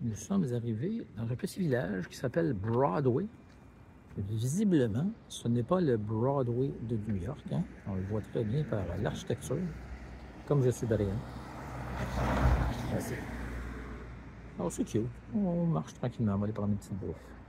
Nous sommes arrivés dans un petit village qui s'appelle Broadway. Visiblement, ce n'est pas le Broadway de New York. Hein? On le voit très bien par l'architecture, comme je suis brillant. Alors c'est cute. On marche tranquillement, on va aller prendre une petite bouffe.